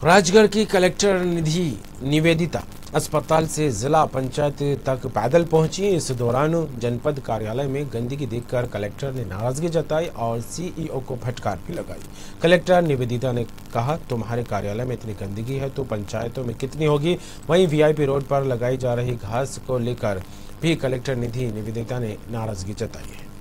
राजगढ़ की कलेक्टर निधि निवेदिता अस्पताल से जिला पंचायत तक पैदल पहुंची। इस दौरान जनपद कार्यालय में गंदगी देखकर कलेक्टर ने नाराजगी जताई और सीईओ को फटकार भी लगाई। कलेक्टर निवेदिता ने कहा, तुम्हारे कार्यालय में इतनी गंदगी है तो पंचायतों में कितनी होगी। वहीं वीआईपी रोड पर लगाई जा रही घास को लेकर भी कलेक्टर निधि निवेदिता ने नाराजगी जताई है।